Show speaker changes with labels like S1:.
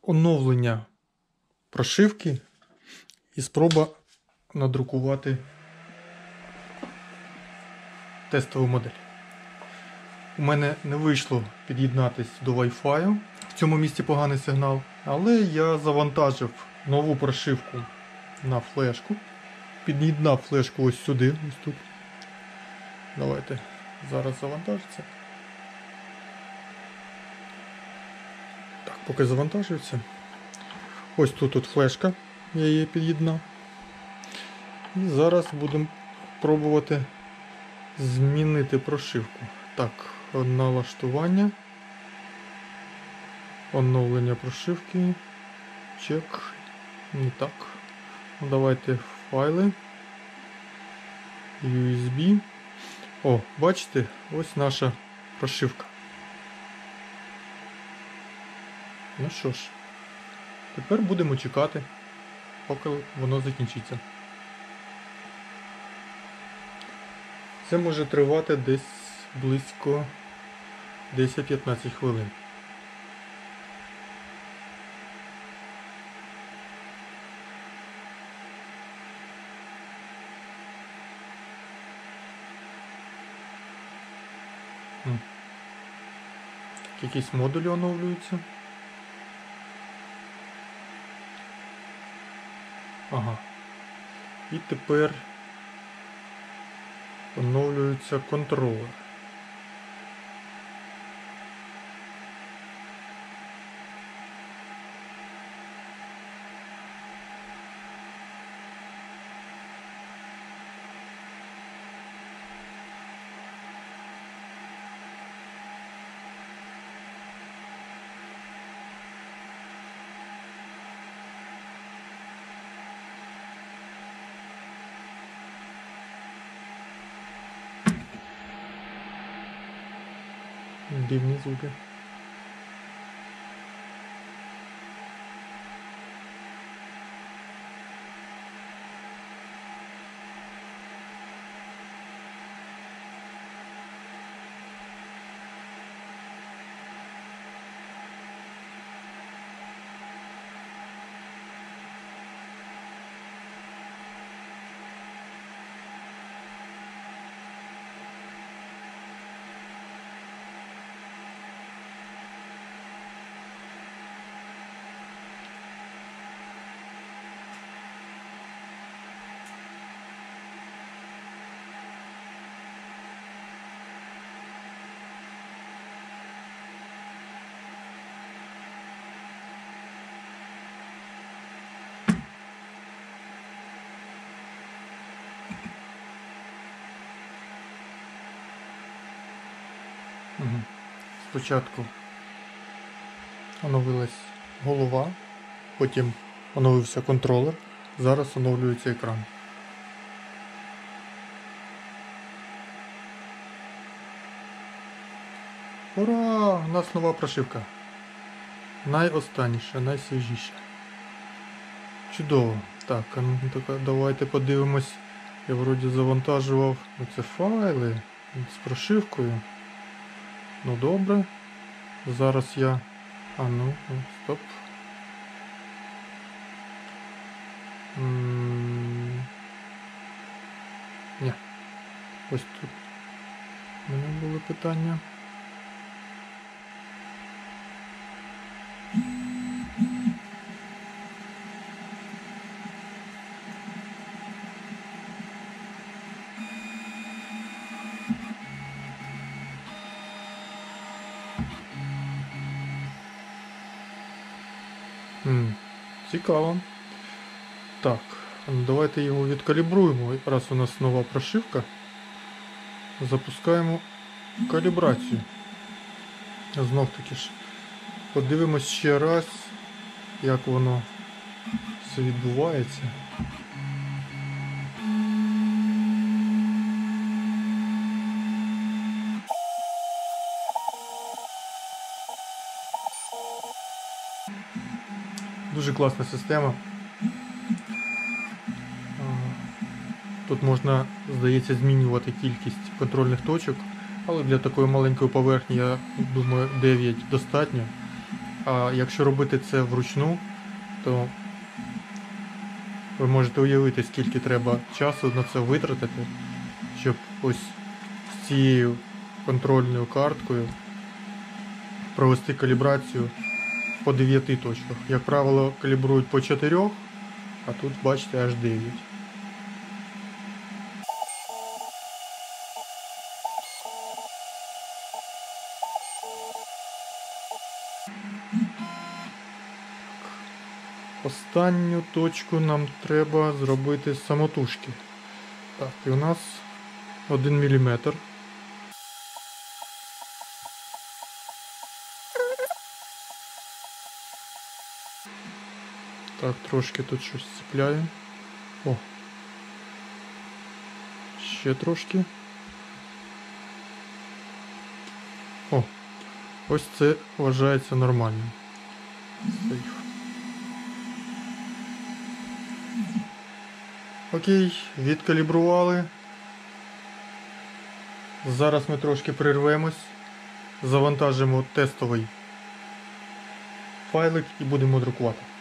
S1: оновлення прошивки і спроба надрукувати тестову модель. У мене не вийшло під'єднатися до Wi-Fi, в цьому місці поганий сигнал, але я завантажив нову прошивку на флешку, під'єднав флешку ось сюди, ось тут. Давайте зараз завантажиться. Так, поки завантажується. Ось тут флешка, я її під'єднав. І зараз будемо пробувати змінити прошивку. Так, налаштування, оновлення прошивки, чек, не так. Давайте файли, USB. О, бачите, ось наша прошивка. Ну що ж, тепер будемо чекати, поки воно закінчиться. Це може тривати десь близько 10-15 хвилин. Якісь модулі оновлюються. Ага. І тепер оновлюється контролер. Дивні звуки. Спочатку оновилась голова, потім оновився контролер, зараз оновлюється екран. Ура! У нас нова прошивка. Найостанніша, найсвіжіша. Чудово. Так, давайте подивимось. Я вроді завантажував оце файли з прошивкою. Ну добре. Зараз я... стоп. Ні. Ось тут у мене були питання. Цікаво. Так, давайте його відкалібруємо. Раз у нас нова прошивка, запускаємо калібрацію. Знов таки ж подивимось ще раз, як воно все відбувається. Дуже класна система. Тут можна, здається, змінювати кількість контрольних точок, але для такої маленької поверхні, я думаю, 9 достатньо. А якщо робити це вручну, то ви можете уявити, скільки треба часу на це витратити, щоб ось з цією контрольною карткою провести калібрацію по 9 точках. Як правило, калібрують по 4, а тут, бачите, аж 9. Останню точку нам треба зробити самотужки. Так, і у нас 1 мм. Так, трошки тут щось цепляє. О! Ще трошки. О! Ось це вважається нормальним. Сейф. Окей, відкалібрували. Зараз ми трошки прервемось, завантажимо тестовий файлик і будемо друкувати.